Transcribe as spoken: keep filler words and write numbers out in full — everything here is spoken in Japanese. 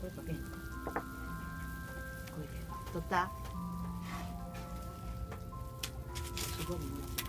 れかけへんのか。これで取った。すごいね。